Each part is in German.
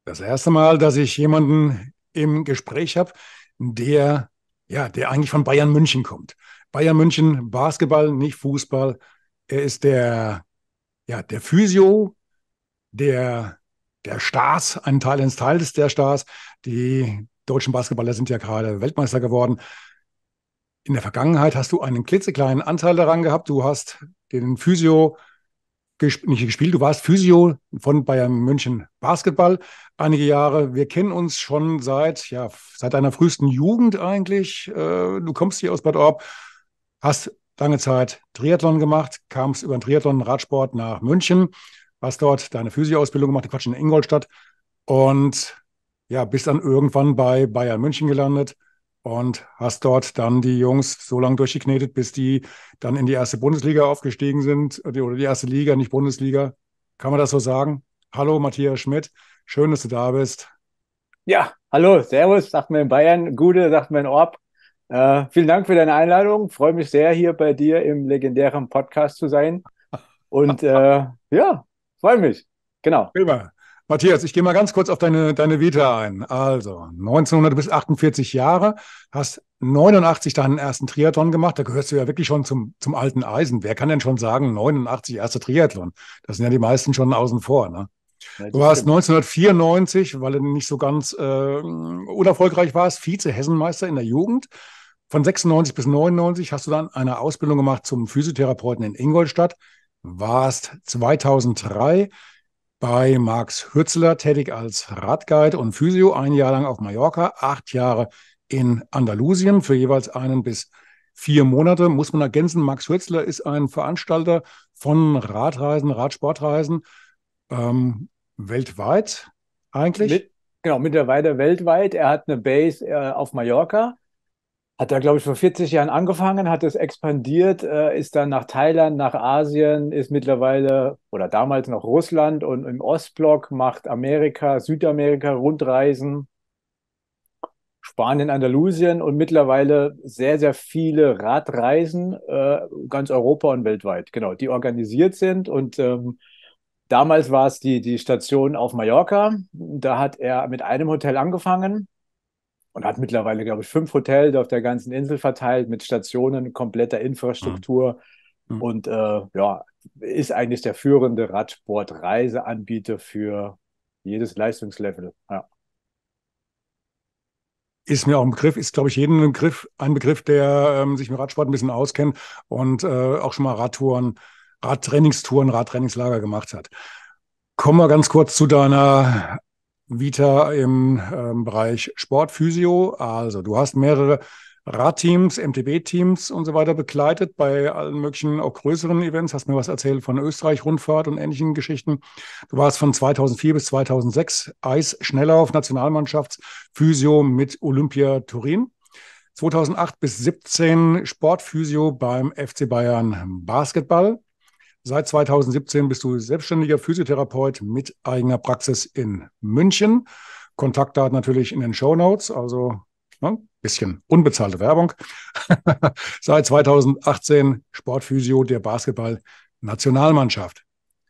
Das erste Mal, dass ich jemanden im Gespräch habe, der, der eigentlich von Bayern München kommt. Bayern München, Basketball, nicht Fußball. Er ist der Physio, der, der Stars, eines Teils der Stars. Die deutschen Basketballer sind ja gerade Weltmeister geworden. In der Vergangenheit hast du einen klitzekleinen Anteil daran gehabt. Du hast den Physio nicht gespielt. Du warst Physio von Bayern München Basketball einige Jahre. Wir kennen uns schon seit deiner frühesten Jugend eigentlich. Du kommst hier aus Bad Orb, hast lange Zeit Triathlon gemacht, kamst über den Triathlon Radsport nach München, hast dort deine Physio-Ausbildung gemacht, Quatsch, in Ingolstadt und bist dann irgendwann bei Bayern München gelandet und hast dort dann die Jungs so lange durchgeknetet, bis die dann in die erste Bundesliga aufgestiegen sind, oder die erste Liga, nicht Bundesliga. Kann man das so sagen? Hallo, Matthias Schmidt. Schön, dass du da bist. Ja, hallo, Servus, sagt man in Bayern, Gude, sagt man in Orb. Vielen Dank für deine Einladung. Freue mich sehr, hier bei dir im legendären Podcast zu sein. Und ja, freue mich. Genau. Prima. Matthias, ich gehe mal ganz kurz auf deine Vita ein. Also, 1900, du bist 48 Jahre, hast 89 deinen ersten Triathlon gemacht. Da gehörst du ja wirklich schon zum alten Eisen. Wer kann denn schon sagen, 89 erste Triathlon? Das sind ja die meisten schon außen vor, ne? Ja, Du das warst stimmt. 1994, weil du nicht so ganz unerfolgreich warst, Vize-Hessenmeister in der Jugend. Von 96 bis 99 hast du dann eine Ausbildung gemacht zum Physiotherapeuten in Ingolstadt. Warst 2003 bei Max Hürzler tätig als Radguide und Physio, ein Jahr lang auf Mallorca, 8 Jahre in Andalusien für jeweils 1 bis 4 Monate. Muss man ergänzen, Max Hürzler ist ein Veranstalter von Radreisen, Radsportreisen ähm, weltweit eigentlich. Mit, genau, mittlerweile weltweit. Er hat eine Base auf Mallorca. Hat er, glaube ich, vor 40 Jahren angefangen, hat es expandiert, ist dann nach Thailand, nach Asien, ist mittlerweile oder damals noch Russland und im Ostblock, macht Amerika, Südamerika Rundreisen, Spanien, Andalusien und mittlerweile sehr, sehr viele Radreisen, ganz Europa und weltweit, genau, die organisiert sind. Und damals war es die Station auf Mallorca. Da hat er mit einem Hotel angefangen und hat mittlerweile, glaube ich, 5 Hotels auf der ganzen Insel verteilt mit Stationen, kompletter Hm, Infrastruktur hm. und ja, ist eigentlich der führende Radsport-Reiseanbieter für jedes Leistungslevel. Ja. Ist mir auch ein Begriff, ist, glaube ich, jedem ein Begriff, der sich mit Radsport ein bisschen auskennt und auch schon mal Radtouren, Radtrainingstouren, Radtrainingslager gemacht hat. Kommen wir ganz kurz zu deiner Vita im Bereich Sportphysio. Also, du hast mehrere Radteams, MTB-Teams und so weiter begleitet bei allen möglichen, auch größeren Events. Hast mir was erzählt von Österreich-Rundfahrt und ähnlichen Geschichten. Du warst von 2004 bis 2006 Eisschnelllauf, Nationalmannschaftsphysio mit Olympia Turin. 2008 bis 17 Sportphysio beim FC Bayern Basketball. Seit 2017 bist du selbstständiger Physiotherapeut mit eigener Praxis in München. Kontaktdaten natürlich in den Show Notes, also ne, bisschen unbezahlte Werbung. Seit 2018 Sportphysio der Basketball-Nationalmannschaft.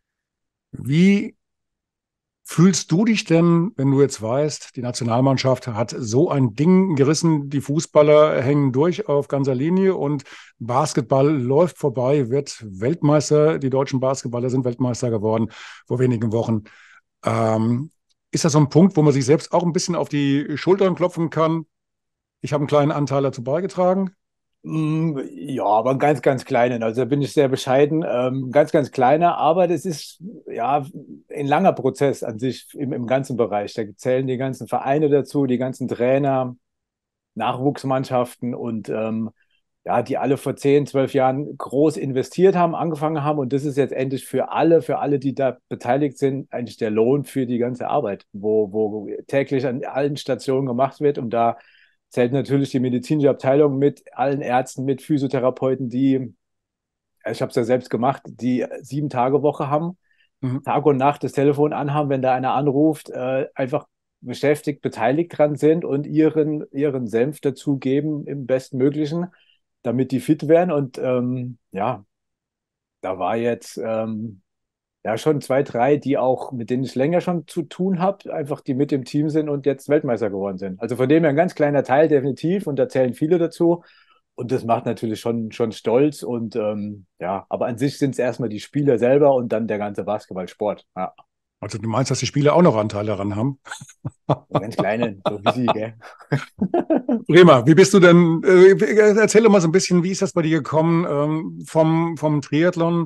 Wie fühlst du dich denn, wenn du jetzt weißt, die Nationalmannschaft hat so ein Ding gerissen, die Fußballer hängen durch auf ganzer Linie und Basketball läuft vorbei, wird Weltmeister, die deutschen Basketballer sind Weltmeister geworden vor wenigen Wochen. Ähm, Ist das so ein Punkt, wo man sich selbst auch ein bisschen auf die Schultern klopfen kann? Ich habe einen kleinen Anteil dazu beigetragen. Ja, aber einen ganz, ganz kleinen. Also da bin ich sehr bescheiden. Ganz, ganz kleiner, aber das ist ja ein langer Prozess an sich im ganzen Bereich. Da zählen die ganzen Vereine dazu, die ganzen Trainer, Nachwuchsmannschaften und ja, die alle vor 10, 12 Jahren groß investiert haben, angefangen haben. Und das ist jetzt endlich für alle, die da beteiligt sind, eigentlich der Lohn für die ganze Arbeit, wo täglich an allen Stationen gemacht wird. Und da zählt natürlich die medizinische Abteilung mit allen Ärzten, mit Physiotherapeuten, die, ich habe es ja selbst gemacht, die 7-Tage-Woche haben, Mhm. Tag und Nacht das Telefon anhaben, wenn da einer anruft, einfach beschäftigt, beteiligt dran sind und ihren Senf dazugeben im Bestmöglichen, damit die fit werden. Und ja, da war jetzt ja, schon zwei, drei, die auch, mit denen ich länger schon zu tun habe, einfach die mit im Team sind und jetzt Weltmeister geworden sind. Also von dem her ein ganz kleiner Teil definitiv und da zählen viele dazu. Und das macht natürlich schon stolz und ja, aber an sich sind es erstmal die Spieler selber und dann der ganze Basketballsport. Ja, Also du meinst, dass die Spieler auch noch Anteil daran haben? so ganz kleine, so wie sie, gell? Prima, wie bist du denn, erzähl doch mal so ein bisschen, wie ist das bei dir gekommen, vom Triathlon,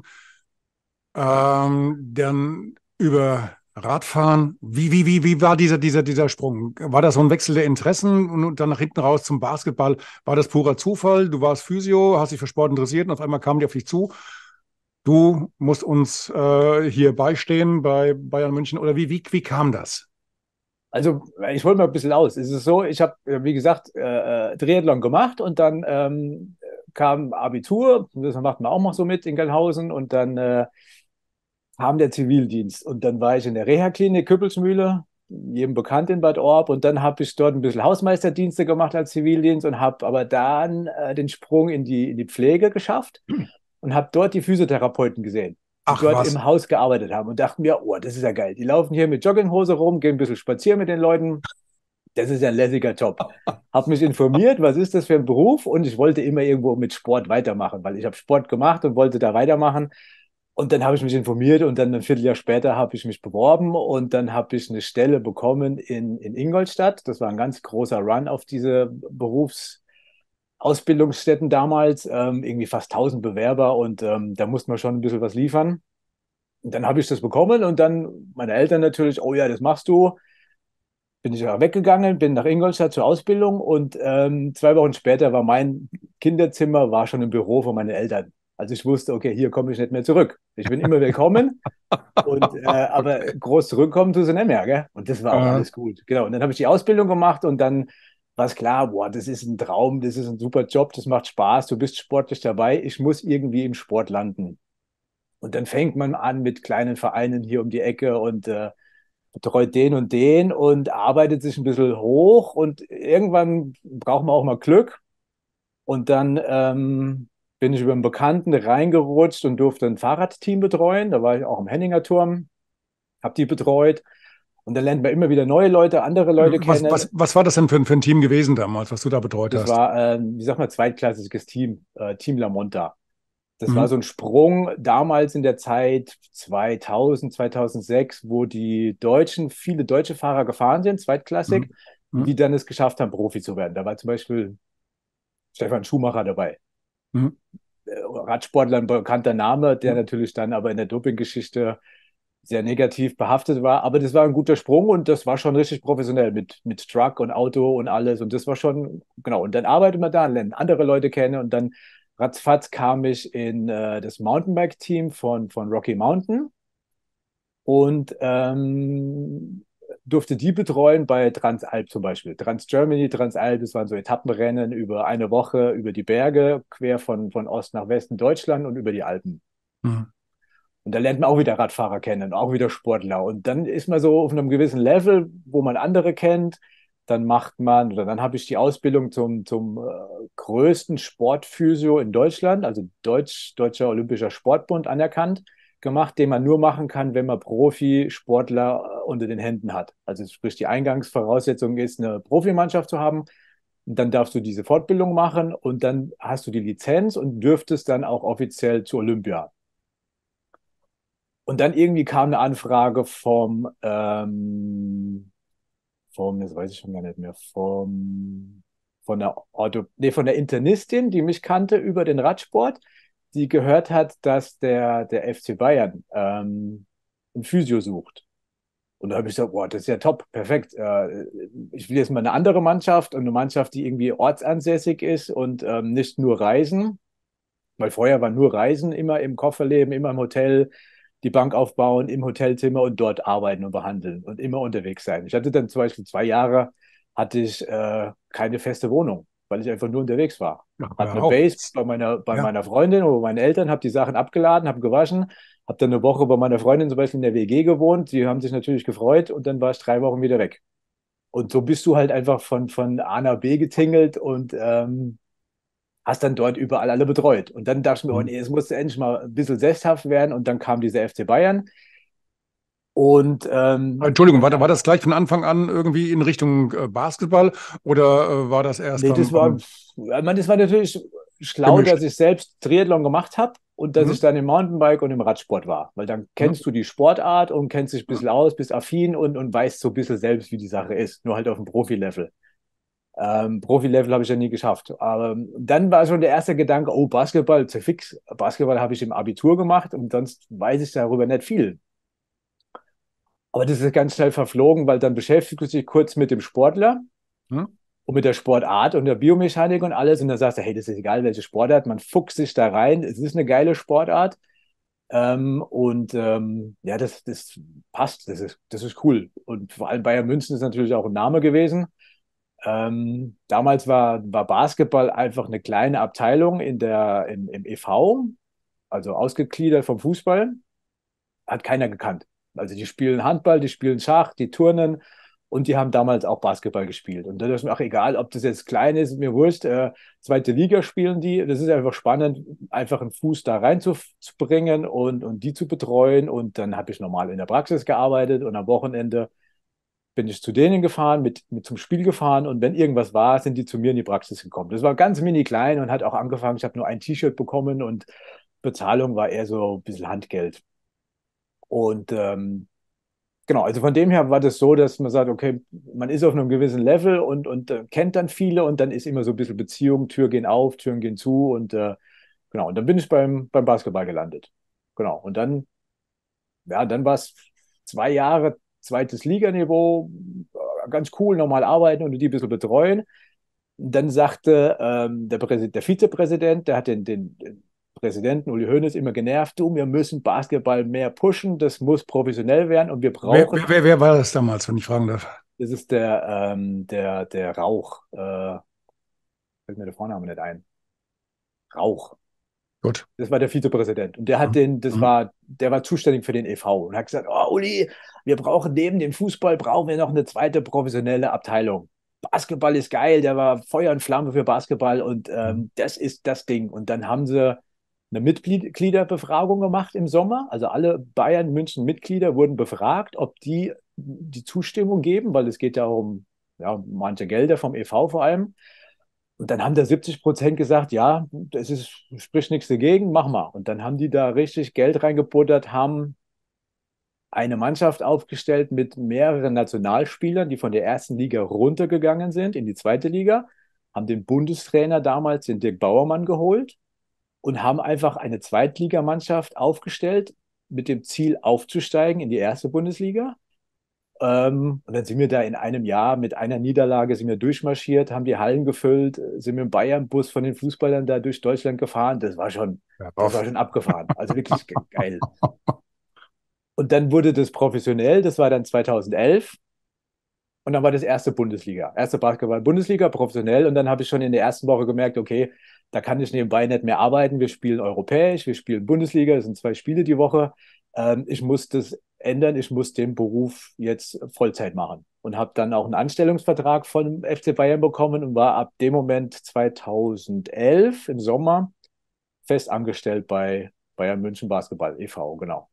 dann über Radfahren? Wie war dieser Sprung? War das so ein Wechsel der Interessen und dann nach hinten raus zum Basketball? War das purer Zufall? Du warst Physio, hast dich für Sport interessiert und auf einmal kamen die auf dich zu. Du musst uns hier beistehen bei Bayern München oder wie kam das? Also ich hole mal ein bisschen aus. Es ist so, ich habe, wie gesagt, Triathlon gemacht und dann kam Abitur, das macht man auch noch so mit in Gelnhausen und dann kam der Zivildienst und dann war ich in der Reha-Klinik Küppelsmühle, jedem bekannt in Bad Orb und dann habe ich dort ein bisschen Hausmeisterdienste gemacht als Zivildienst und habe aber dann den Sprung in die Pflege geschafft und habe dort die Physiotherapeuten gesehen, die Ach dort was. im Haus gearbeitet haben und dachten mir, oh, das ist ja geil. Die laufen hier mit Jogginghose rum, gehen ein bisschen spazieren mit den Leuten. Das ist ja ein lässiger Job. Habe mich informiert, was ist das für ein Beruf und ich wollte immer irgendwo mit Sport weitermachen, weil ich habe Sport gemacht und wollte da weitermachen. Und dann habe ich mich informiert und dann ein Vierteljahr später habe ich mich beworben und dann habe ich eine Stelle bekommen in Ingolstadt. Das war ein ganz großer Run auf diese Berufsausbildungsstätten damals, irgendwie fast 1.000 Bewerber und da musste man schon ein bisschen was liefern. Und dann habe ich das bekommen und dann meine Eltern natürlich, oh ja, das machst du. Bin ich ja weggegangen, bin nach Ingolstadt zur Ausbildung und 2 Wochen später war mein Kinderzimmer war schon im Büro von meinen Eltern. Also ich wusste, okay, hier komme ich nicht mehr zurück. Ich bin immer willkommen und aber groß zurückkommen tust du nicht mehr, gell? Und das war auch Äh, alles gut. Genau. Und dann habe ich die Ausbildung gemacht und dann war es klar, boah, das ist ein Traum, das ist ein super Job, das macht Spaß, du bist sportlich dabei, ich muss irgendwie im Sport landen. Und dann fängt man an mit kleinen Vereinen hier um die Ecke und betreut den und den und arbeitet sich ein bisschen hoch und irgendwann braucht man auch mal Glück. Und dann bin ich über einen Bekannten reingerutscht und durfte ein Fahrradteam betreuen. Da war ich auch im Henninger Turm, habe die betreut. Und dann lernt man immer wieder neue Leute, andere Leute kennen. was war das denn für ein Team gewesen damals, was du da betreut Das hast? war, wie sagt man, zweitklassiges Team, Team La Monta. Das war Mhm. so ein Sprung damals in der Zeit 2000, 2006, wo die Deutschen, viele deutsche Fahrer gefahren sind, zweitklassig, Mhm. und die Mhm. dann es geschafft haben, Profi zu werden. Da war zum Beispiel Stefan Schumacher dabei. Mhm. Radsportler, ein bekannter Name, der Mhm. natürlich dann aber in der Dopinggeschichte sehr negativ behaftet war. Aber das war ein guter Sprung und das war schon richtig professionell mit Truck und Auto und alles. Und das war schon, genau. Und dann arbeitet man da, lernt andere Leute kennen und dann ratzfatz kam ich in das Mountainbike-Team von Rocky Mountain und durfte die betreuen bei Transalp zum Beispiel. Trans-Germany, Transalp, das waren so Etappenrennen über eine Woche über die Berge, quer von Ost nach Westen Deutschland und über die Alpen. Mhm. Und da lernt man auch wieder Radfahrer kennen, auch wieder Sportler. Und dann ist man so auf einem gewissen Level, wo man andere kennt. Dann macht man, oder dann habe ich die Ausbildung zum größten Sportphysio in Deutschland, also Deutscher Olympischer Sportbund anerkannt, gemacht, den man nur machen kann, wenn man Profisportler unter den Händen hat. Also sprich, die Eingangsvoraussetzung ist, eine Profimannschaft zu haben. Und dann darfst du diese Fortbildung machen und dann hast du die Lizenz und dürftest dann auch offiziell zu Olympia. Und dann irgendwie kam eine Anfrage das weiß ich schon gar nicht mehr, von der Internistin, die mich kannte über den Radsport, die gehört hat, dass der FC Bayern einen Physio sucht. Und da habe ich gesagt, boah, das ist ja top, perfekt. Ich will jetzt mal eine andere Mannschaft und eine Mannschaft, die irgendwie ortsansässig ist und nicht nur reisen, weil vorher war nur Reisen, immer im Kofferleben, immer im Hotel, die Bank aufbauen, im Hotelzimmer und dort arbeiten und behandeln und immer unterwegs sein. Ich hatte dann zum Beispiel 2 Jahre, hatte ich keine feste Wohnung, weil ich einfach nur unterwegs war. Ja, Hatte hör eine auf. Base bei Ja. meiner Freundin oder bei meinen Eltern, habe die Sachen abgeladen, habe gewaschen, habe dann eine Woche bei meiner Freundin zum Beispiel in der WG gewohnt. Die haben sich natürlich gefreut und dann war ich 3 Wochen wieder weg. Und so bist du halt einfach von A nach B getingelt und hast dann dort überall alle betreut. Und dann dachte ich mir, oh Mhm. nee, es musste endlich mal ein bisschen sesshaft werden. Und dann kam dieser FC Bayern. Und Entschuldigung, war das gleich von Anfang an irgendwie in Richtung Basketball oder war das erst nee, das war natürlich schlau, dass gemischt? ich selbst Triathlon gemacht habe und dass ich Mhm. dann im Mountainbike und im Radsport war. Weil dann Mhm. kennst du die Sportart und kennst dich ein Mhm. bisschen aus, bist affin und weißt so ein bisschen selbst, wie die Sache ist. Nur halt auf dem Profi-Level. Profi-Level habe ich ja nie geschafft. Aber dann war schon der erste Gedanke, oh, Basketball, zu fix. Basketball habe ich im Abitur gemacht und sonst weiß ich darüber nicht viel. Aber das ist ganz schnell verflogen, weil dann beschäftigst du dich kurz mit dem Sportler Mhm. und mit der Sportart und der Biomechanik und alles. Und dann sagst du, hey, das ist egal, welche Sportart, man fuchst sich da rein. Es ist eine geile Sportart. Ja, das passt, das ist cool. Und vor allem Bayern München ist natürlich auch ein Name gewesen. Damals war Basketball einfach eine kleine Abteilung im e.V., also ausgegliedert vom Fußball, hat keiner gekannt. Also die spielen Handball, die spielen Schach, die turnen und die haben damals auch Basketball gespielt. Und das ist mir auch egal, ob das jetzt klein ist, mir wurscht. Zweite Liga spielen die. Das ist einfach spannend, einfach einen Fuß da reinzubringen und die zu betreuen. Und dann habe ich normal in der Praxis gearbeitet und am Wochenende bin ich zu denen gefahren, mit zum Spiel gefahren und wenn irgendwas war, sind die zu mir in die Praxis gekommen. Das war ganz mini klein und hat auch angefangen, ich habe nur ein T-Shirt bekommen und Bezahlung war eher so ein bisschen Handgeld. Und genau, also von dem her war das so, dass man sagt, okay, man ist auf einem gewissen Level und kennt dann viele und dann ist immer so ein bisschen Beziehung, Tür gehen auf, Türen gehen zu und genau, und dann bin ich beim Basketball gelandet. Genau, und dann, ja, dann war es 2 Jahre zweites Liganiveau, ganz cool, normal arbeiten und die ein bisschen betreuen. Dann sagte der Vizepräsident, der hat den Präsidenten Uli Hoeneß immer genervt, du, wir müssen Basketball mehr pushen, das muss professionell werden und wir brauchen, Wer war das damals, wenn ich fragen darf? das ist der Rauch, fällt mir der Vorname nicht ein, Rauch. Gut. Das war der Vizepräsident. Und der hat Mhm. Mhm. der war zuständig für den e.V. und hat gesagt, oh Uli, wir brauchen neben dem Fußball, brauchen wir noch eine zweite professionelle Abteilung. Basketball ist geil, der war Feuer und Flamme für Basketball und Mhm. das ist das Ding. Und dann haben sie eine Mitgliederbefragung gemacht im Sommer. Also alle Bayern München Mitglieder wurden befragt, ob die Zustimmung geben, weil es geht ja um ja, manche Gelder vom e.V. vor allem. Und dann haben da 70% gesagt, ja, das ist, spricht nichts dagegen, mach mal. Und dann haben die da richtig Geld reingebuttert, haben eine Mannschaft aufgestellt mit mehreren Nationalspielern, die von der ersten Liga runtergegangen sind in die zweite Liga, haben den Bundestrainer damals, den Dirk Bauermann, geholt und haben einfach eine Zweitligamannschaft aufgestellt mit dem Ziel aufzusteigen in die erste Bundesliga. Und dann sind wir da in einem Jahr mit einer Niederlage sind wir durchmarschiert, haben die Hallen gefüllt, sind mit dem Bayern-Bus von den Fußballern da durch Deutschland gefahren. Ja, Das war drauf. schon abgefahren. Also wirklich geil. Und dann wurde das professionell, das war dann 2011. Und dann war das erste Basketball-Bundesliga, professionell. Und dann habe ich schon in der ersten Woche gemerkt, okay, da kann ich nebenbei nicht mehr arbeiten. Wir spielen europäisch, wir spielen Bundesliga, das sind 2 Spiele die Woche. Ich muss das ändern, ich muss den Beruf jetzt Vollzeit machen. Und habe dann auch einen Anstellungsvertrag von FC Bayern bekommen und war ab dem Moment 2011 im Sommer fest angestellt bei Bayern München Basketball e.V., genau.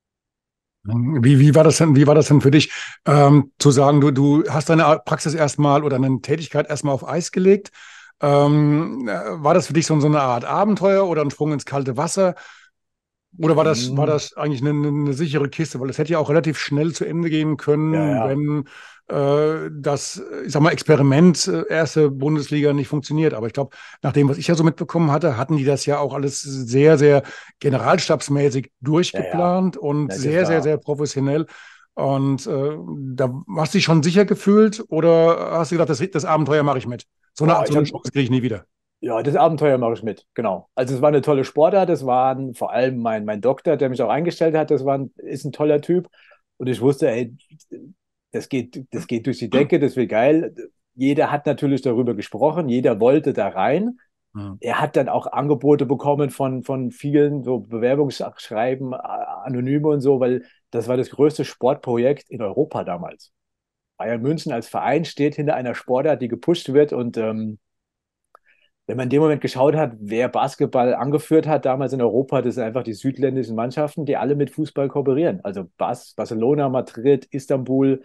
Wie war das denn für dich, zu sagen, du hast deine Praxis erstmal oder eine Tätigkeit erstmal auf Eis gelegt? War das für dich so eine Art Abenteuer oder ein Sprung ins kalte Wasser? Oder war Mm, das eigentlich eine sichere Kiste? Weil es hätte ja auch relativ schnell zu Ende gehen ja, können, ja. wenn das, ich sag mal, Experiment erste Bundesliga nicht funktioniert. Aber ich glaube, nach dem, was ich ja so mitbekommen hatte, hatten die das ja auch alles sehr, sehr generalstabsmäßig Ja, ja. durchgeplant und Ja, das sehr, sehr, war, sehr professionell. Und da hast du dich schon sicher gefühlt oder hast du gedacht, das Abenteuer mache ich mit? boah, So ich eine habe Chance kriege ich nie wieder. Ja, das Abenteuer mache ich mit, genau. Also es war eine tolle Sportart, das war vor allem mein Doktor, der mich auch eingestellt hat, ist ein toller Typ. Und ich wusste, ey, das geht durch die Decke, das wird geil. Jeder hat natürlich darüber gesprochen, jeder wollte da rein. Hm. Er hat dann auch Angebote bekommen von vielen, so Bewerbungsschreiben, Anonyme und so, weil das war das größte Sportprojekt in Europa damals. Bayern München als Verein steht hinter einer Sportart, die gepusht wird und wenn man in dem Moment geschaut hat, wer Basketball angeführt hat damals in Europa, das sind einfach die südländischen Mannschaften, die alle mit Fußball kooperieren. Also Barcelona, Madrid, Istanbul,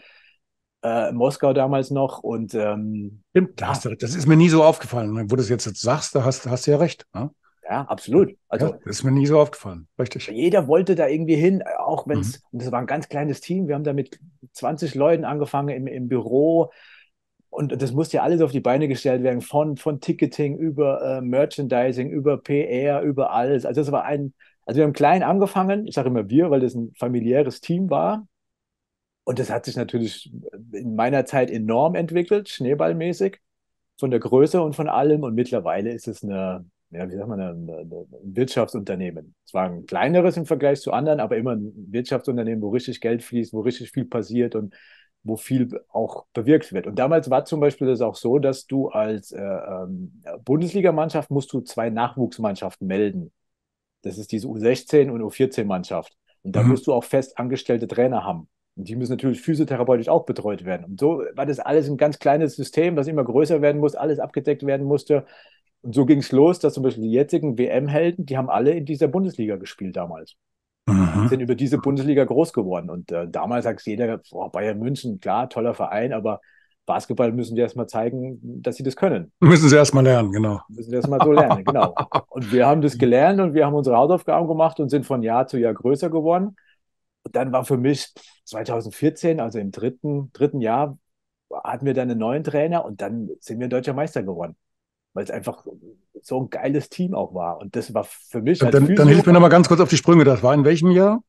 Moskau damals noch und Stimmt, ja, das ist mir nie so aufgefallen. Wo du es jetzt sagst, da hast du ja recht. Ne? ja, absolut. Ja, Also das ist mir nie so aufgefallen. Richtig. jeder wollte da irgendwie hin, auch wenn Mhm. es, und das war ein ganz kleines Team, wir haben da mit 20 Leuten angefangen im Büro und das musste ja alles auf die Beine gestellt werden, von Ticketing über Merchandising, über PR, über alles. Also wir haben klein angefangen, ich sage immer wir, weil das ein familiäres Team war und das hat sich natürlich in meiner Zeit enorm entwickelt, schneeballmäßig, von der Größe und von allem und mittlerweile ist es ja, wie sagt man, ein Wirtschaftsunternehmen. Zwar ein kleineres im Vergleich zu anderen, aber immer ein Wirtschaftsunternehmen, wo richtig Geld fließt, wo richtig viel passiert und wo viel auch bewirkt wird. Und damals war zum Beispiel das auch so, dass du als Bundesligamannschaft musst du zwei Nachwuchsmannschaften melden. Das ist diese U16 und U14-Mannschaft. Und da Mhm. musst du auch fest angestellte Trainer haben. Und die müssen natürlich physiotherapeutisch auch betreut werden. Und so war das alles ein ganz kleines System, das immer größer werden muss, alles abgedeckt werden musste. Und so ging es los, dass zum Beispiel die jetzigen WM-Helden, die haben alle in dieser Bundesliga gespielt damals. Mhm. Sind über diese Bundesliga groß geworden. Und damals sagt jeder, boah, Bayern München, klar, toller Verein, aber Basketball müssen die erstmal zeigen, dass sie das können. Müssen sie erst mal lernen, genau. Müssen die erstmal so lernen, genau. Und wir haben das gelernt und wir haben unsere Hausaufgaben gemacht und sind von Jahr zu Jahr größer geworden. Und dann war für mich 2014, also im dritten Jahr, hatten wir dann einen neuen Trainer und dann sind wir deutscher Meister geworden, weil es einfach so ein geiles Team auch war. Und das war für mich als Dann hilf Physio mir noch mal ganz kurz auf die Sprünge. Das war in welchem Jahr?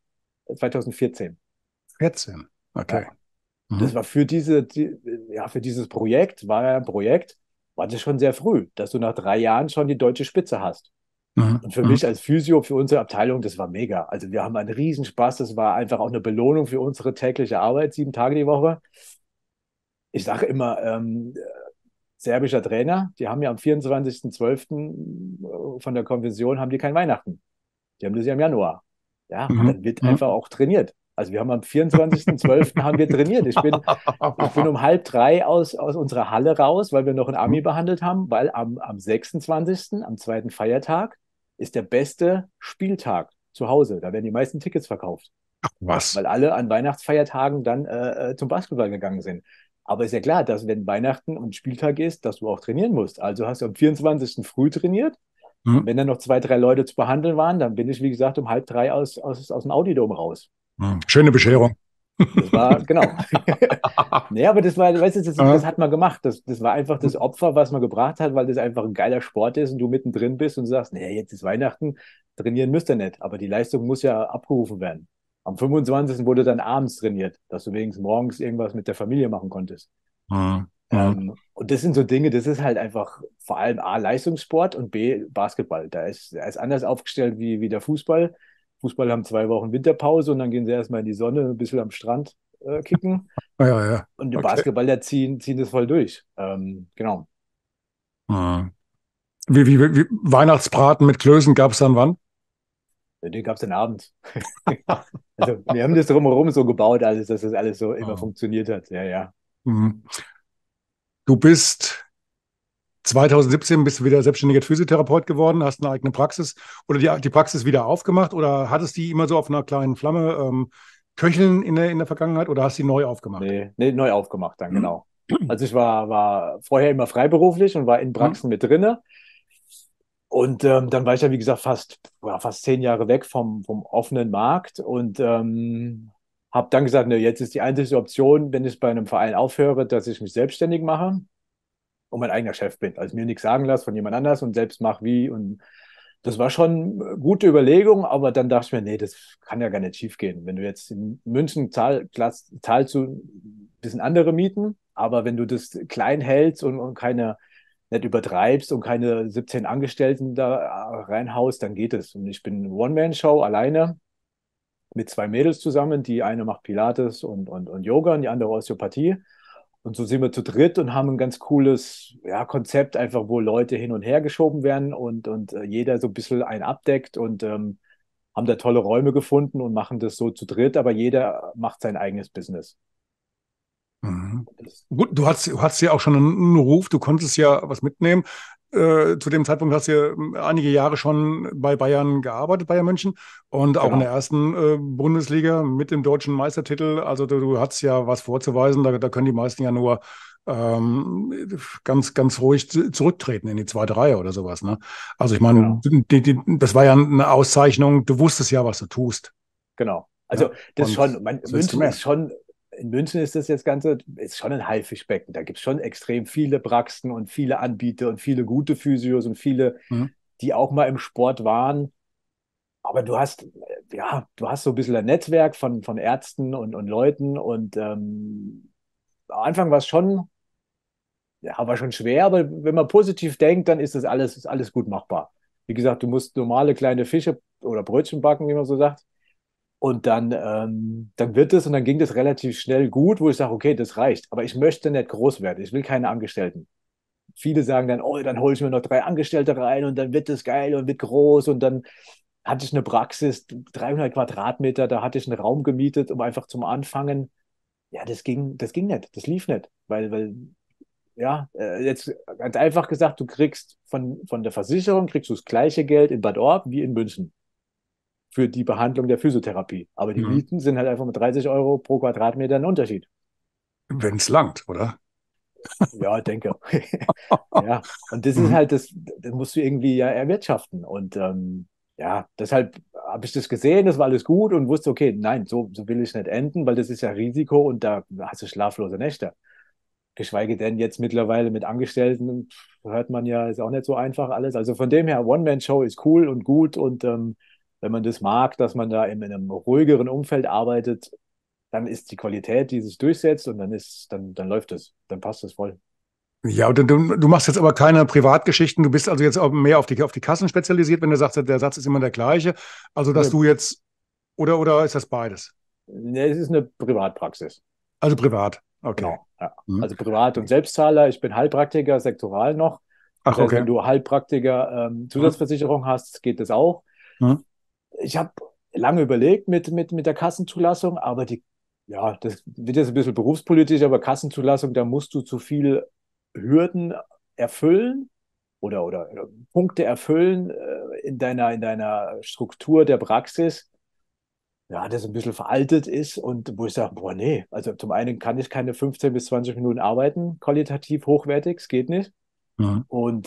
2014. 14. Okay. Ja. Das Mhm. war ja, für dieses Projekt, war ja ein Projekt, war das schon sehr früh, dass du nach 3 Jahren schon die deutsche Spitze hast. Mhm. Und für Mhm. mich als Physio, für unsere Abteilung, das war mega. Also wir haben einen Riesenspaß. Das war einfach auch eine Belohnung für unsere tägliche Arbeit, 7 Tage die Woche. Ich sage immer, serbischer Trainer, die haben ja am 24.12. Von der Konvention haben die kein Weihnachten. Die haben das ja im Januar. Ja, und Mhm. dann wird einfach Mhm. auch trainiert. Also wir haben am 24.12. haben wir trainiert. Ich bin um halb drei aus unserer Halle raus, weil wir noch einen Ami behandelt haben, weil am 26., am zweiten Feiertag, ist der beste Spieltag zu Hause. Da werden die meisten Tickets verkauft, Was? weil alle an Weihnachtsfeiertagen dann zum Basketball gegangen sind. Aber ist ja klar, dass wenn Weihnachten und Spieltag ist, dass du auch trainieren musst. Also hast du am 24. früh trainiert und Mhm. wenn dann noch 2, 3 Leute zu behandeln waren, dann bin ich, wie gesagt, um halb drei aus dem Audidom raus. Mhm. Schöne Und Bescherung. das war, genau. Nee, aber das war, weißt du, das Ja. hat man gemacht. Das war einfach das Opfer, was man gebracht hat, weil das einfach ein geiler Sport ist und du mittendrin bist und sagst, nee, jetzt ist Weihnachten, trainieren müsst ihr nicht. Aber die Leistung muss ja abgerufen werden. Am 25. wurde dann abends trainiert, dass du wenigstens morgens irgendwas mit der Familie machen konntest. Mhm. Mhm. Und das sind so Dinge, das ist halt einfach vor allem A, Leistungssport und B, Basketball. Er ist anders aufgestellt wie der Fußball. Fußball haben 2 Wochen Winterpause und dann gehen sie erstmal in die Sonne, ein bisschen am Strand kicken. Ja, ja, ja. Und die Okay. Basketballer ziehen das voll durch. Genau. Mhm. Weihnachtsbraten mit Klößen gab es dann wann? Den gab es den Abend. Also wir haben das drumherum so gebaut, alles, dass das alles so immer Mhm. funktioniert hat. Ja, ja. Mhm. Du bist 2017 bist du wieder selbstständiger Physiotherapeut geworden, hast eine eigene Praxis oder die Praxis wieder aufgemacht oder hattest die immer so auf einer kleinen Flamme köcheln in der Vergangenheit oder hast die neu aufgemacht? Nee, nee, neu aufgemacht dann, Mhm. genau. Also ich war vorher immer freiberuflich und war in Mhm. Praxen mit drinne. Und dann war ich ja, wie gesagt, fast 10 Jahre weg vom offenen Markt und habe dann gesagt, ne, jetzt ist die einzige Option, wenn ich bei einem Verein aufhöre, dass ich mich selbstständig mache und mein eigener Chef bin. Also mir nichts sagen lasse von jemand anders und selbst mache wie. Und das war schon eine gute Überlegung, aber dann dachte ich mir, nee, das kann ja gar nicht schief gehen. Wenn du jetzt in München zahlst du ein bisschen andere Mieten, aber wenn du das klein hältst und nicht übertreibst und keine 17 Angestellten da reinhaust, dann geht es. Und ich bin One-Man-Show alleine mit 2 Mädels zusammen. Die eine macht Pilates und Yoga und die andere Osteopathie. Und so sind wir zu dritt und haben ein ganz cooles, ja, Konzept, einfach wo Leute hin und her geschoben werden und jeder so ein bisschen einen abdeckt und haben da tolle Räume gefunden und machen das so zu dritt, aber jeder macht sein eigenes Business. Mhm. Das, Gut, du hast ja auch schon einen Ruf, du konntest ja was mitnehmen. zu dem Zeitpunkt hast du ja einige Jahre schon bei Bayern gearbeitet, Bayern München, und auch in der Genau. ersten Bundesliga mit dem deutschen Meistertitel. Also du hast ja was vorzuweisen, da können die meisten ja nur ganz, ganz ruhig zurücktreten in die zweite Reihe oder sowas. Ne? Also ich meine, Genau. das war ja eine Auszeichnung, du wusstest ja, was du tust. Genau. Also Ja? das Und schon, was willst du München ist mehr? schon, in München ist das jetzt Ganze, ist schon ein Haifischbecken. Da gibt es schon extrem viele Praxen und viele Anbieter und viele gute Physios und viele, Hm? die auch mal im Sport waren. Aber du hast, ja, du hast so ein bisschen ein Netzwerk von Ärzten und Leuten und am Anfang war es schon, ja, war schon schwer, aber wenn man positiv denkt, dann ist alles gut machbar. Wie gesagt, du musst normale kleine Fische oder Brötchen backen, wie man so sagt. Und dann wird es und dann ging das relativ schnell gut, wo ich sage, okay, das reicht. Aber ich möchte nicht groß werden. Ich will keine Angestellten. Viele sagen dann, oh, dann hole ich mir noch 3 Angestellte rein und dann wird das geil und wird groß. Und dann hatte ich eine Praxis, 300 Quadratmeter, da hatte ich einen Raum gemietet, um einfach zum Anfangen. Ja, das ging nicht, das lief nicht. Weil ja, jetzt ganz einfach gesagt, du kriegst von der Versicherung, kriegst du das gleiche Geld in Bad Orb wie in München für die Behandlung der Physiotherapie. Aber die Hm. Mieten sind halt einfach mit 30 € pro Quadratmeter ein Unterschied. Wenn es langt, oder? Ja, denke. Ja, und das ist Mhm. halt das musst du irgendwie ja erwirtschaften. Und ja, deshalb habe ich das gesehen, das war alles gut und wusste, okay, nein, so will ich nicht enden, weil das ist ja Risiko und da hast du schlaflose Nächte. Geschweige denn jetzt mittlerweile mit Angestellten, hört man ja, ist auch nicht so einfach alles. Also von dem her, One-Man-Show ist cool und gut und wenn man das mag, dass man da in einem ruhigeren Umfeld arbeitet, dann ist die Qualität, die sich durchsetzt und dann läuft es, dann passt es voll. Ja, und du machst jetzt aber keine Privatgeschichten, du bist also jetzt auch mehr auf die Kassen spezialisiert, wenn du sagst, der Satz ist immer der gleiche. Also, dass Ne, du jetzt, oder ist das beides? ne, es ist eine Privatpraxis, Also privat. Okay. genau. Ja. Mhm. Also Privat- und Selbstzahler. Ich bin Heilpraktiker, sektoral noch. Das Ach, heißt, wenn okay. du Heilpraktiker Mhm. Zusatzversicherung hast, geht das auch. Mhm. Ich habe lange überlegt mit der Kassenzulassung, aber ja, das wird jetzt ein bisschen berufspolitisch, aber Kassenzulassung, da musst du zu viel Hürden erfüllen oder Punkte erfüllen in deiner Struktur der Praxis, ja, das ein bisschen veraltet ist und wo ich sage, boah, nee, also zum einen kann ich keine 15 bis 20 Minuten arbeiten, qualitativ hochwertig, es geht nicht. Mhm. Und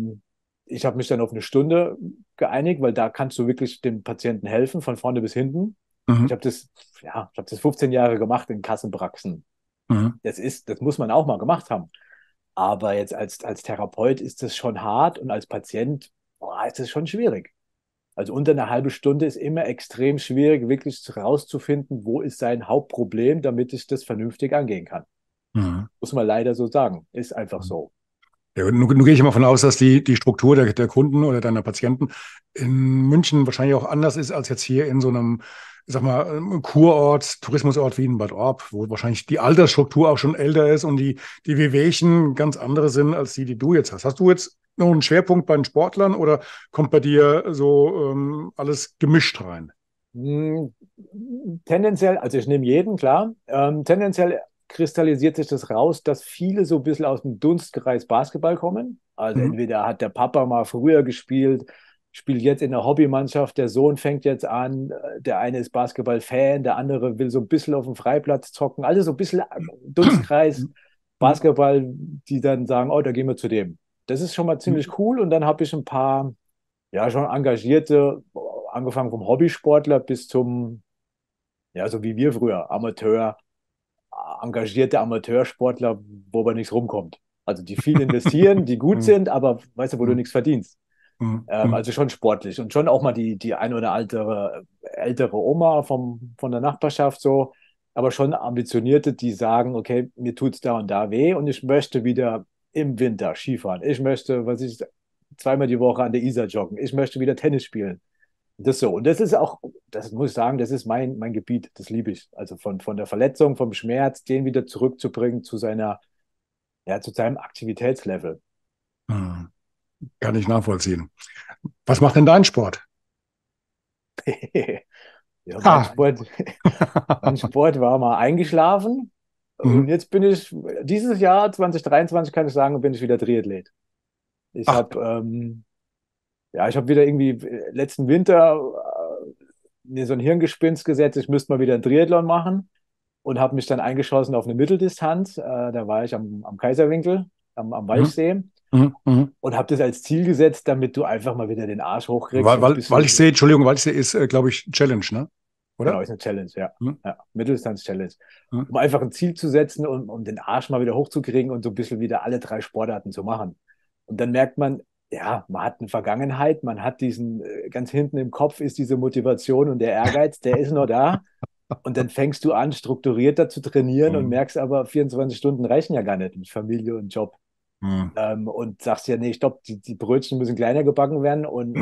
ich habe mich dann auf eine Stunde geeinigt, weil da kannst du wirklich dem Patienten helfen, von vorne bis hinten. Ich Mhm. habe das, ja, ich habe das 15 Jahre gemacht in Kassenpraxen. Mhm. Das muss man auch mal gemacht haben. Aber jetzt als Therapeut ist das schon hart und als Patient, boah, ist das schon schwierig. Also unter einer halben Stunde ist immer extrem schwierig, wirklich herauszufinden, wo ist sein Hauptproblem, damit ich das vernünftig angehen kann. Mhm. Muss man leider so sagen. Ist einfach so. Ja, nun gehe ich immer davon aus, dass die Struktur der Kunden oder deiner Patienten in München wahrscheinlich auch anders ist als jetzt hier in so einem, ich sag mal, Kurort, Tourismusort wie in Bad Orb, wo wahrscheinlich die Altersstruktur auch schon älter ist und die Wehwehchen ganz andere sind als die du jetzt hast. Hast du jetzt noch einen Schwerpunkt bei den Sportlern oder kommt bei dir so alles gemischt rein? Hm, tendenziell, also ich nehme jeden, klar. Tendenziell kristallisiert sich das raus, dass viele so ein bisschen aus dem Dunstkreis Basketball kommen. Also Mhm. entweder hat der Papa mal früher gespielt, spielt jetzt in der Hobbymannschaft, der Sohn fängt jetzt an, der eine ist Basketball-Fan, der andere will so ein bisschen auf dem Freiplatz zocken. Also so ein bisschen Dunstkreis Mhm. Basketball, die dann sagen, oh, da gehen wir zu dem. Das ist schon mal Mhm. ziemlich cool. Und dann habe ich ein paar ja, schon engagierte, angefangen vom Hobbysportler bis zum, ja, so wie wir früher, engagierte Amateursportler, wo aber nichts rumkommt. Also die viel investieren, die gut Mhm. sind, aber weißt du, wo du Mhm. nichts verdienst. Mhm. Mhm. Also schon sportlich und schon auch mal die ein oder ältere Oma von der Nachbarschaft so, aber schon Ambitionierte, die sagen, okay, mir tut es da und da weh und ich möchte wieder im Winter Skifahren. Ich möchte, was ich, zweimal die Woche an der Isar joggen. Ich möchte wieder Tennis spielen. Das so. Und das ist auch, das muss ich sagen, das ist mein Gebiet. Das liebe ich. Also von der Verletzung, vom Schmerz, den wieder zurückzubringen zu ja, zu seinem Aktivitätslevel. Mhm. Kann ich nachvollziehen. Was macht denn dein Sport? Ja, Ha! mein Sport war mal eingeschlafen und Mhm. jetzt bin ich, dieses Jahr 2023 kann ich sagen, bin ich wieder Triathlet. Ich Ach, habe ja, ich habe wieder irgendwie letzten Winter mir so ein Hirngespinst gesetzt, ich müsste mal wieder einen Triathlon machen und habe mich dann eingeschossen auf eine Mitteldistanz. Da war ich am Kaiserwinkel, am mhm, Walchsee mhm, mhm. und habe das als Ziel gesetzt, damit du einfach mal wieder den Arsch hochkriegst Weil, und ein weil, weil ich bisschen, sehe, Entschuldigung, weil ich sehe, ist, glaube ich, Challenge, ne? genau, Oder? ist eine Challenge, ja. Mhm, Ja, Mitteldistanz-Challenge. mhm, Um einfach ein Ziel zu setzen und um den Arsch mal wieder hochzukriegen und so ein bisschen wieder alle drei Sportarten zu machen. Und dann merkt man, ja, man hat eine Vergangenheit, man hat diesen, ganz hinten im Kopf ist diese Motivation und der Ehrgeiz, der ist noch da. Und dann fängst du an, strukturierter zu trainieren und mhm, merkst aber, 24 Stunden reichen ja gar nicht mit Familie und Job. mhm. Und sagst ja, nee, stopp, die Brötchen müssen kleiner gebacken werden und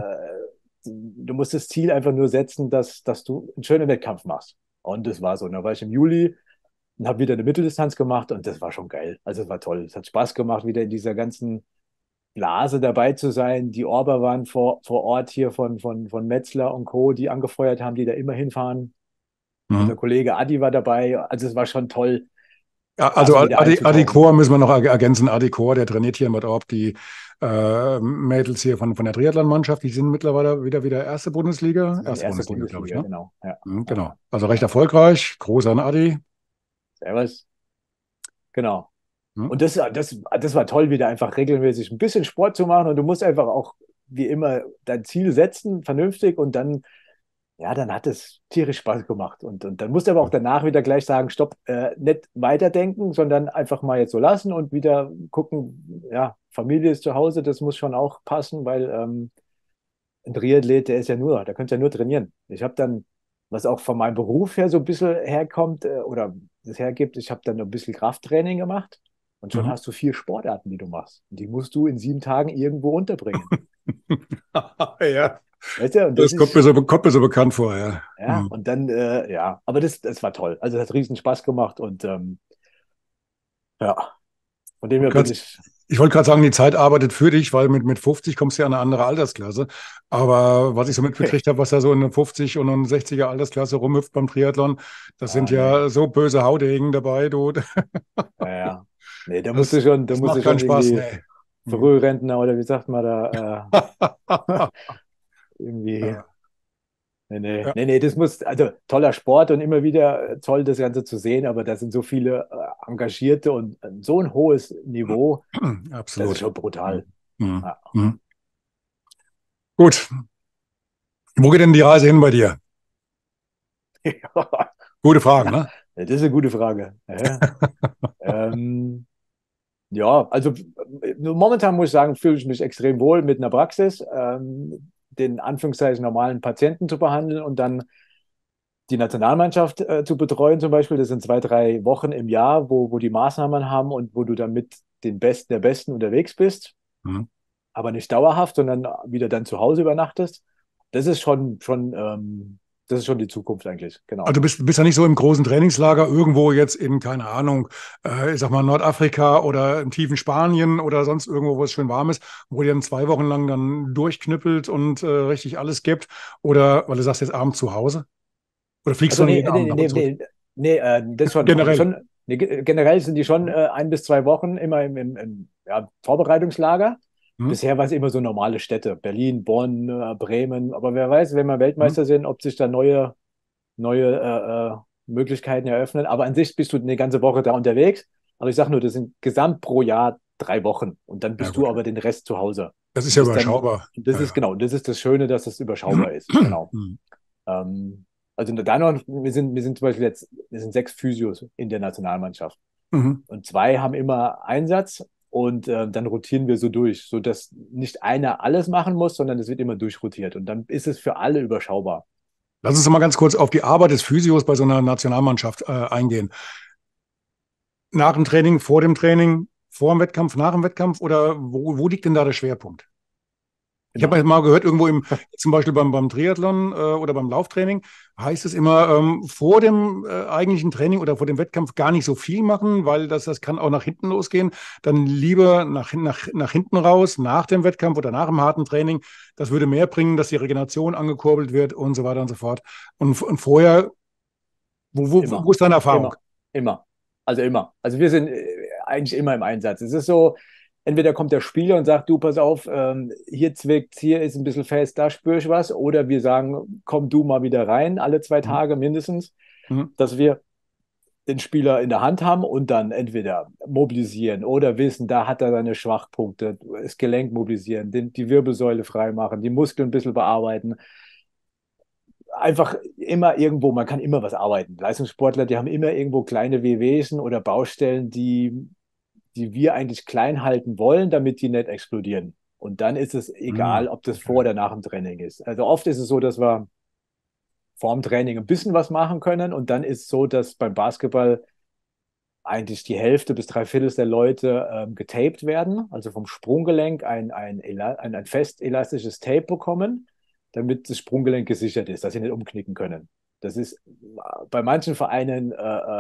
du musst das Ziel einfach nur setzen, dass du einen schönen Wettkampf machst. Und das war so. Und da war ich im Juli und habe wieder eine Mitteldistanz gemacht und das war schon geil. Also es war toll. Es hat Spaß gemacht, wieder in dieser ganzen Blase dabei zu sein. Die Orber waren vor Ort hier von Metzler und Co., die angefeuert haben, die da immer hinfahren. Unser Mhm. Kollege Adi war dabei. Also es war schon toll, Ja, da also so wieder Adi einzutauchen. Chor müssen wir noch ergänzen. Adi Chor, der trainiert hier in Bad Orb die Mädels hier von der Triathlon-Mannschaft. Die sind mittlerweile wieder erste Bundesliga. Sie sind Erste erste Bundesliga, glaube ich, Bundesliga, ne? genau. Ja, Mhm, ja. genau. Also recht erfolgreich. Groß an Adi. Servus. Genau. Mhm. Und das war toll, wieder einfach regelmäßig ein bisschen Sport zu machen. Und du musst einfach auch, wie immer, dein Ziel setzen, vernünftig. Und dann, ja, dann hat es tierisch Spaß gemacht. Und dann musst du aber auch danach wieder gleich sagen, stopp, nicht weiterdenken, sondern einfach mal jetzt so lassen und wieder gucken, ja, Familie ist zu Hause, das muss schon auch passen, weil ein Triathlet, der ist ja nur, der könnte ja nur trainieren. Ich habe dann, was auch von meinem Beruf her so ein bisschen herkommt oder das hergibt, ich habe dann ein bisschen Krafttraining gemacht und schon Mhm. hast du 4 Sportarten, die du machst. Und die musst du in 7 Tagen irgendwo unterbringen. Ja, Weißt du, und das das ist, kommt mir so bekannt vor, ja. ja, Mhm. und dann, ja, aber das war toll. Also es hat riesen Spaß gemacht und ja, von dem her bin ich, Ich wollte gerade sagen, die Zeit arbeitet für dich, weil mit 50 kommst du ja in eine andere Altersklasse. Aber was ich so mitbekriegt habe, was da so in der 50 und 60er Altersklasse rumhüpft beim Triathlon, das sind nee, ja so böse Haudegen dabei, du. ja, ja. Nee, da Das musst du macht keinen schon Spaß, irgendwie nee. Hm. Frührentner oder wie sagt man da, irgendwie. Ja, Nee, ja, nee, nee, das muss, also toller Sport und immer wieder toll, das Ganze zu sehen, aber da sind so viele Engagierte und so ein hohes Niveau, das ist absolut. schon Hm. brutal. Hm. Ja. Hm. Gut, wo geht denn die Reise hin bei dir? Gute Frage, ne? Das ist eine gute Frage. Ja, ja, also momentan muss ich sagen, fühle ich mich extrem wohl mit einer Praxis, den Anführungszeichen normalen Patienten zu behandeln und dann die Nationalmannschaft zu betreuen zum Beispiel. Das sind 2, 3 Wochen im Jahr, wo die Maßnahmen haben und wo du dann mit den Besten der Besten unterwegs bist, Hm. aber nicht dauerhaft, sondern wieder dann zu Hause übernachtest. Das ist das ist schon die Zukunft eigentlich, Also genau. bist ja nicht so im großen Trainingslager irgendwo jetzt in, keine Ahnung, ich sag mal Nordafrika oder im tiefen Spanien oder sonst irgendwo, wo es schön warm ist, wo ihr dann 2 Wochen lang dann durchknüppelt und richtig alles gibt. Oder, weil du sagst jetzt abends zu Hause? Oder fliegst du Also dann nee, jeden Abend nee, ab und nee, zu? nee, nee, das schon. Also Generell. schon, nee, generell sind die schon Hm? 1 bis 2 Wochen immer im ja, Vorbereitungslager. Hm? Bisher war es immer so normale Städte, Berlin, Bonn, Bremen. Aber wer weiß, wenn wir Hm? Weltmeister sind, ob sich da neue Möglichkeiten eröffnen. Aber an sich bist du eine ganze Woche da unterwegs. Aber ich sage nur, das sind gesamt pro Jahr 3 Wochen. Und dann Ja bist du gut. aber den Rest zu Hause. Das ist Und ja bist dann, überschaubar. das Ja, ist ja. genau, das ist das Schöne, dass es überschaubar ist. Genau. Hm. Ähm, also da noch, wir sind zum Beispiel jetzt, wir sind 6 Physios in der Nationalmannschaft. Mhm. Und 2 haben immer Einsatz und dann rotieren wir so durch, sodass nicht einer alles machen muss, sondern es wird immer durchrotiert. Und dann ist es für alle überschaubar. Lass uns noch mal ganz kurz auf die Arbeit des Physios bei so einer Nationalmannschaft eingehen. Nach dem Training, vor dem Training, vor dem Wettkampf, nach dem Wettkampf oder wo liegt denn da der Schwerpunkt? Ich habe Immer. mal gehört, irgendwo zum Beispiel beim Triathlon oder beim Lauftraining heißt es immer, vor dem eigentlichen Training oder vor dem Wettkampf gar nicht so viel machen, weil das kann auch nach hinten losgehen. Dann lieber nach hinten raus, nach dem Wettkampf oder nach dem harten Training. Das würde mehr bringen, dass die Regeneration angekurbelt wird und so weiter und so fort. Und vorher, wo Immer. ist deine Erfahrung? Immer. Immer. Also immer. Also wir sind eigentlich immer im Einsatz. Es ist so, entweder kommt der Spieler und sagt, du, pass auf, hier zwickt, hier ist ein bisschen fest, da spüre ich was. Oder wir sagen, komm du mal wieder rein, alle 2 Tage mindestens, Mhm. dass wir den Spieler in der Hand haben und dann entweder mobilisieren oder wissen, da hat er seine Schwachpunkte, das Gelenk mobilisieren, die Wirbelsäule freimachen, die Muskeln ein bisschen bearbeiten. Einfach immer irgendwo, man kann immer was arbeiten. Leistungssportler, die haben immer irgendwo kleine Wehwehchen oder Baustellen, die wir eigentlich klein halten wollen, damit die nicht explodieren. Und dann ist es egal, Mhm. ob das vor Okay. oder nach dem Training ist. Also oft ist es so, dass wir vor dem Training ein bisschen was machen können und dann ist es so, dass beim Basketball eigentlich die Hälfte bis 3/4 der Leute getaped werden, also vom Sprunggelenk ein fest elastisches Tape bekommen, damit das Sprunggelenk gesichert ist, dass sie nicht umknicken können. Das ist bei manchen Vereinen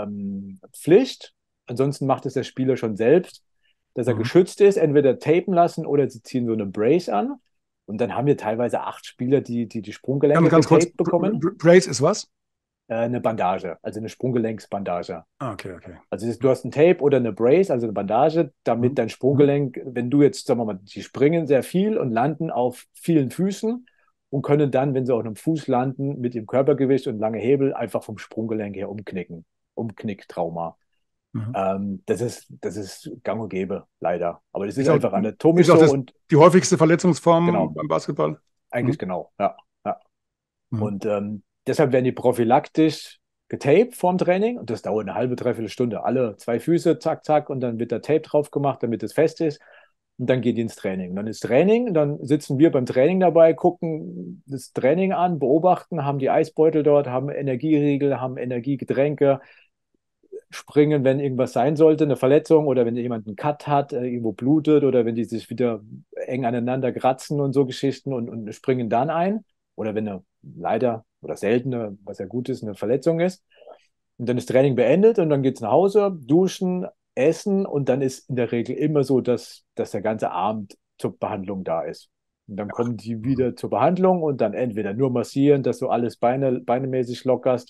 Pflicht, ansonsten macht es der Spieler schon selbst, dass er Mhm. geschützt ist, entweder tapen lassen oder sie ziehen so eine Brace an. Und dann haben wir teilweise 8 Spieler, die Ganz, Sprunggelenke ganz kurz, getaped bekommen. Brace ist was? Eine Bandage, also eine Sprunggelenksbandage. Ah, okay, okay. Du hast ein Tape oder eine Brace, also eine Bandage, damit Mhm. dein Mhm. Sprunggelenk, wenn du jetzt, sagen wir mal, die springen sehr viel und landen auf vielen Füßen und können dann, wenn sie auf einem Fuß landen, mit dem Körpergewicht und lange Hebel einfach vom Sprunggelenk her umknicken. Umknicktrauma. Mhm. Das ist gang und gäbe, leider. Aber das ist Ist auch, einfach anatomisch ist auch so das, und die häufigste Verletzungsform genau, beim Basketball. eigentlich Mhm. genau, ja. Ja. Mhm. Und deshalb werden die prophylaktisch getaped vorm Training und das dauert eine halbe, dreiviertel Stunde. Alle 2 Füße, zack, zack, und dann wird da Tape drauf gemacht, damit es fest ist. Und dann geht die ins Training. Und dann ist Training, dann sitzen wir beim Training dabei, gucken das Training an, beobachten, haben die Eisbeutel dort, haben Energieriegel, haben Energiegetränke, springen, wenn irgendwas sein sollte, eine Verletzung oder wenn jemand einen Cut hat, irgendwo blutet oder wenn die sich wieder eng aneinander kratzen und so Geschichten und springen dann ein. Oder wenn eine leider oder seltene, was ja gut ist, eine Verletzung ist. Und dann ist Training beendet und dann geht es nach Hause, duschen, essen und dann ist in der Regel immer so, dass der ganze Abend zur Behandlung da ist. Und dann kommen die Mhm. wieder zur Behandlung und dann entweder nur massieren, dass du alles beinemäßig lockerst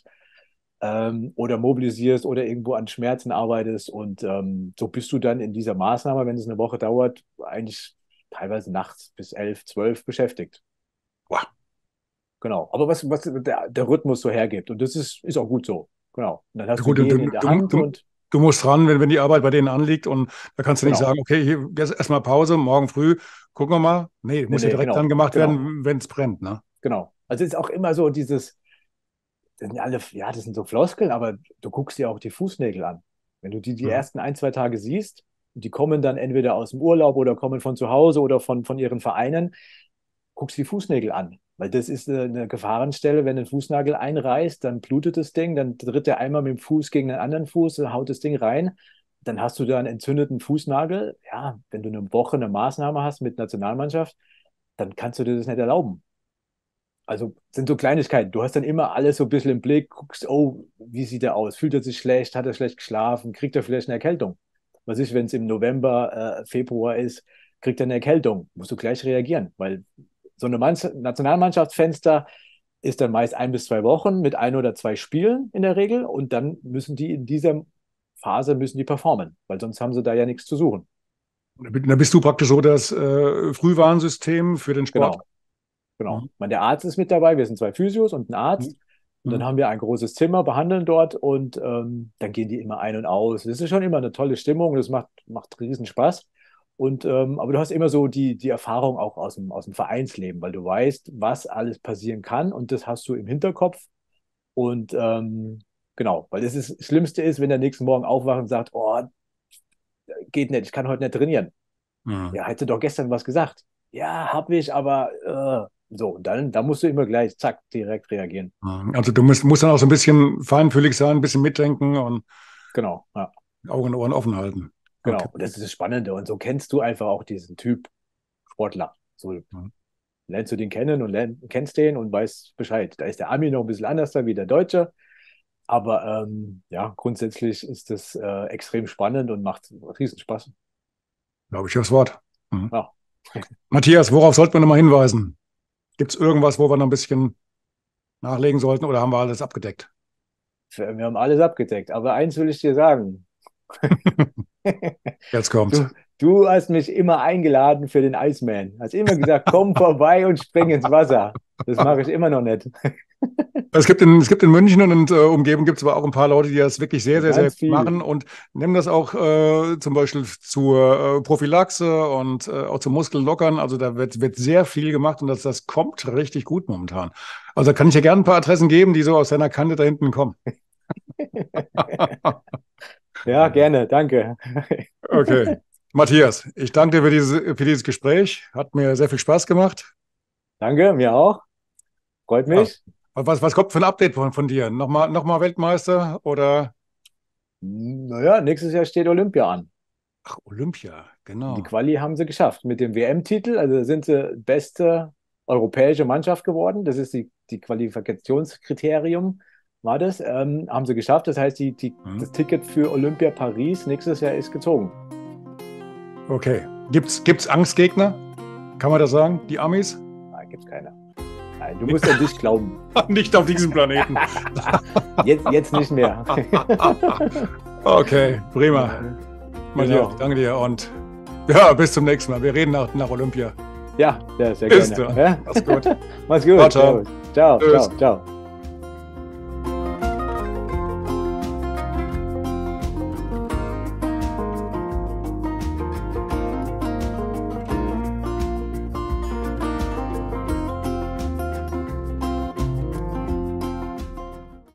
oder mobilisierst oder irgendwo an Schmerzen arbeitest. Und so bist du dann in dieser Maßnahme, wenn es eine Woche dauert, eigentlich teilweise nachts bis 11, 12 beschäftigt. Boah. Genau. Aber was der Rhythmus so hergibt. Und das ist auch gut so. Genau. Und dann Ja hast du gut, jeden in der Hand und du musst ran, wenn die Arbeit bei denen anliegt und da kannst du nicht genau. sagen, okay, hier jetzt erstmal Pause, morgen früh, gucken wir mal. Nee, Nee, muss ja nee, direkt dann genau. gemacht Genau. werden, wenn es brennt, ne? Genau. Also es ist auch immer so das sind alle, ja, das sind so Floskeln, aber du guckst dir auch die Fußnägel an. Wenn du die Mhm. ersten 1, 2 Tage siehst, die kommen dann entweder aus dem Urlaub oder kommen von zu Hause oder von ihren Vereinen, guckst die Fußnägel an. Weil das ist eine Gefahrenstelle, wenn ein Fußnagel einreißt, dann blutet das Ding, dann tritt er einmal mit dem Fuß gegen den anderen Fuß, haut das Ding rein, dann hast du da einen entzündeten Fußnagel. Ja, wenn du eine Woche eine Maßnahme hast mit Nationalmannschaft, dann kannst du dir das nicht erlauben. Also sind so Kleinigkeiten. Du hast dann immer alles so ein bisschen im Blick, guckst, oh, wie sieht er aus? Fühlt er sich schlecht? Hat er schlecht geschlafen? Kriegt er vielleicht eine Erkältung? Was ist, wenn es im November, Februar ist, kriegt er eine Erkältung? Musst du gleich reagieren, weil so eine Nationalmannschaftsfenster ist dann meist 1 bis 2 Wochen mit 1 oder 2 Spielen in der Regel und dann müssen die in dieser Phase müssen die performen, weil sonst haben sie da ja nichts zu suchen. Da bist du praktisch so das Frühwarnsystem für den Sport. Genau. Genau. Mhm. Ich meine, der Arzt ist mit dabei, wir sind 2 Physios und ein Arzt. Und dann Mhm. haben wir ein großes Zimmer, behandeln dort und dann gehen die immer ein und aus. Das ist schon immer eine tolle Stimmung, das macht riesen Spaß. Und, aber du hast immer so die Erfahrung auch aus dem Vereinsleben, weil du weißt, was alles passieren kann und das hast du im Hinterkopf. Und genau, weil das Schlimmste ist, wenn der nächsten Morgen aufwacht und sagt, oh, geht nicht, ich kann heute nicht trainieren. Mhm. Ja, hätte doch gestern was gesagt. Ja, hab ich, aber so, und dann da musst du immer gleich, zack, direkt reagieren. Mhm. Also du musst dann auch so ein bisschen feinfühlig sein, ein bisschen mitdenken und Genau, ja, Augen und Ohren offen halten. Okay. genau. Und das ist das Spannende. Und so kennst du einfach auch diesen Typ Sportler. So Mhm. lernst du den kennen und kennst den und weißt Bescheid. Da ist der Ami noch ein bisschen anders wie der Deutsche. Aber ja, grundsätzlich ist das extrem spannend und macht riesen Spaß. Glaube ich das Wort. Mhm. Ja. Matthias, worauf sollten wir nochmal hinweisen? Gibt es irgendwas, wo wir noch ein bisschen nachlegen sollten oder haben wir alles abgedeckt? Wir haben alles abgedeckt. Aber eins will ich dir sagen. Jetzt Du, kommt's. Du hast mich immer eingeladen für den Iceman. Hast immer gesagt, komm vorbei und spring ins Wasser. Das mache ich immer noch nicht. Es gibt in München und Umgebung gibt es aber auch ein paar Leute, die das wirklich sehr, sehr, sehr Ganz gut viel. machen und nehmen das auch zum Beispiel zur Prophylaxe und auch zum Muskellockern. Also da wird sehr viel gemacht und das kommt richtig gut momentan. Also da kann ich dir gerne ein paar Adressen geben, die so aus deiner Kante da hinten kommen. Ja, gerne, danke. Okay. Matthias, ich danke dir für dieses Gespräch. Hat mir sehr viel Spaß gemacht. Danke, mir auch. Freut Ja. mich. Was kommt für ein Update von dir? Nochmal Weltmeister oder? Naja, nächstes Jahr steht Olympia an. Ach, Olympia, Die genau. Quali haben sie geschafft mit dem WM-Titel. Also sind sie beste europäische Mannschaft geworden. Das ist die Qualifikationskriterium, war das. Haben sie geschafft. Das heißt, Hm. das Ticket für Olympia Paris nächstes Jahr ist gezogen. Okay. Gibt's Angstgegner? Kann man das sagen? Die Amis? Nein, gibt es keine. Nein, du musst an dich glauben. Nicht auf diesem Planeten. Jetzt nicht mehr. Okay, prima. Matthias, Genau. danke dir und ja, bis zum nächsten Mal. Wir reden nach Olympia. Ja, sehr Bis gerne. dann. Ja? Mach's gut. Mach's gut. Ciao, ciao. Servus. Ciao, Tschüss. ciao, ciao.